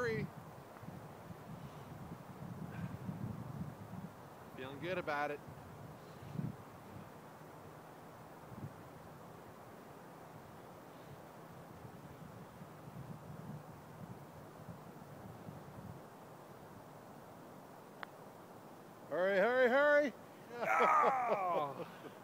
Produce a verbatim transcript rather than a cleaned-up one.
three. Feeling good about it. Hurry, hurry, hurry. Oh.